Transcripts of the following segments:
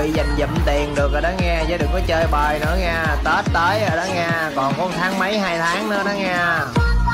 bị dành dụm tiền được rồi đó nghe, chứ đừng có chơi bời nữa nha. Tết tới rồi đó nha, còn có 1 tháng mấy 2 tháng nữa đó nha.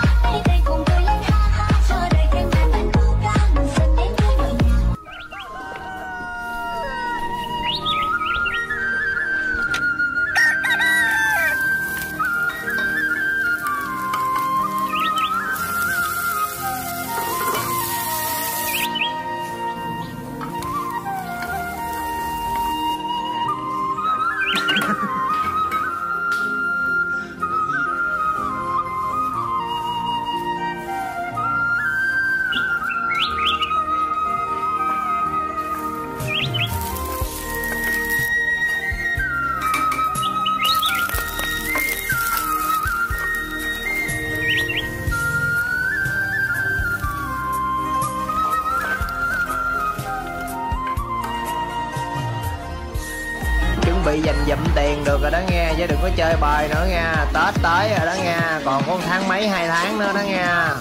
Bị dành dụm tiền được rồi đó nghe, chứ đừng có chơi bời nữa nha. Tết tới rồi đó nha, còn có 1 tháng mấy 2 tháng nữa đó nha.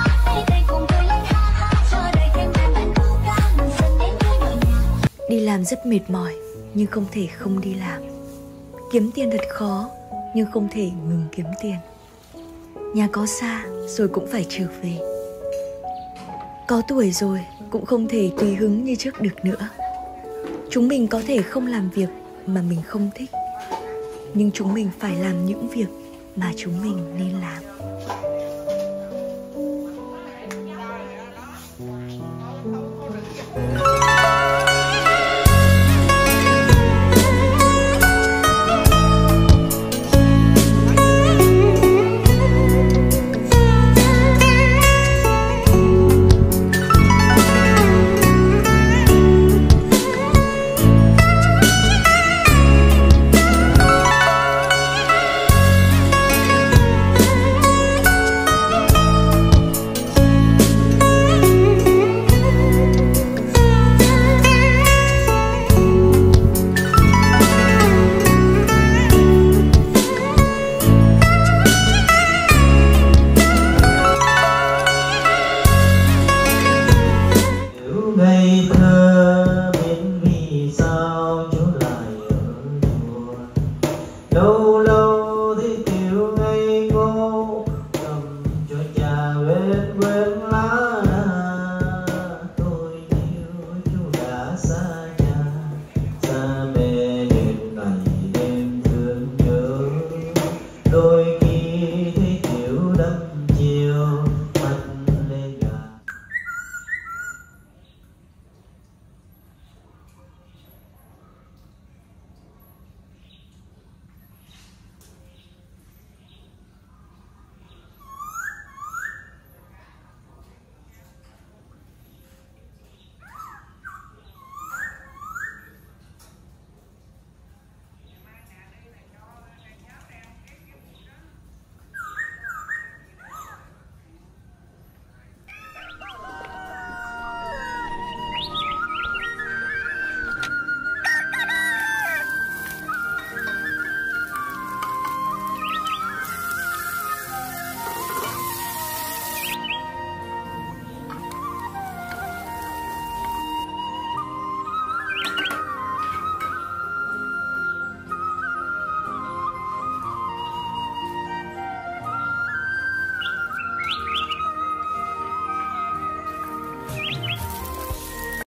Đi làm rất mệt mỏi, nhưng không thể không đi làm. Kiếm tiền thật khó, nhưng không thể ngừng kiếm tiền. Nhà có xa, rồi cũng phải trở về. Có tuổi rồi, cũng không thể tùy hứng như trước được nữa. Chúng mình có thể không làm việc mà mình không thích, nhưng chúng mình phải làm những việc mà chúng mình nên làm.